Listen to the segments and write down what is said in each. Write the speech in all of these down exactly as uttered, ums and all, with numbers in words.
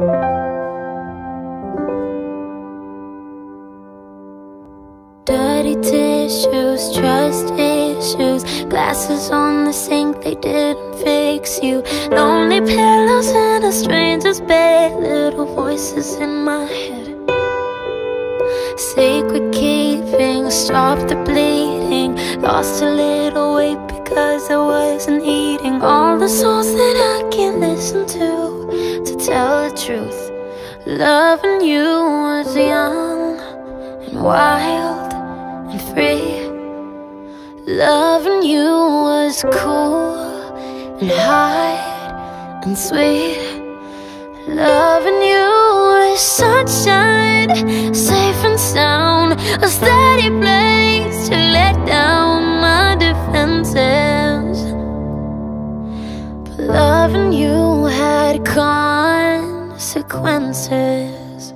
Dirty tissues, trust issues, glasses on the sink, they didn't fix you. Lonely pillows in a stranger's bed, little voices in my head. Sacred keeping, stop the bleeding. Lost a little weight because I wasn't eating. All the songs that I can't listen to, to tell the truth. Loving you was young and wild and free. Loving you was cool and hard and sweet. Loving you was sunshine, safe and sound, a steady place to let down my defenses. But loving you had consequences.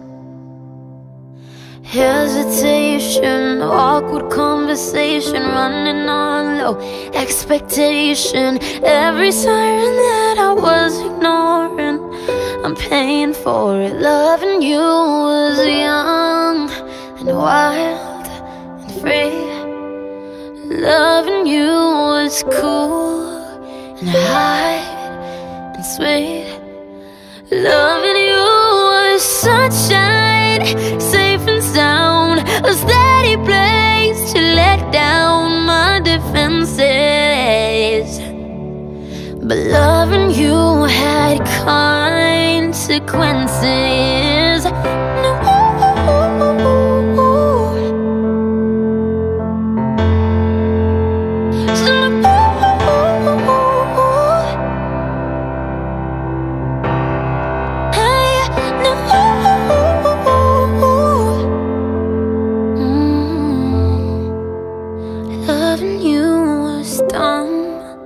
Hesitation, awkward conversation, running on low expectation. Every siren that I was ignoring, I'm paying for it. Loving you was young and wild and free. Loving you was cool and high and sweet. Loving you was sunshine, safe and sound, a steady place to let down my defenses. But loving you had consequences. Loving you was dumb,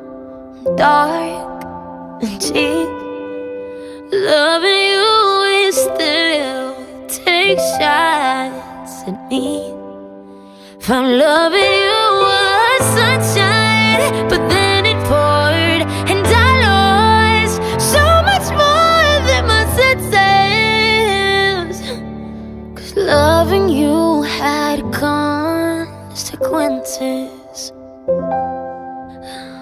dark and cheap. Loving you is still take shots at me. From loving you was sunshine, but then it poured and I lost so much more than my senses. 'Cause loving you had consequences.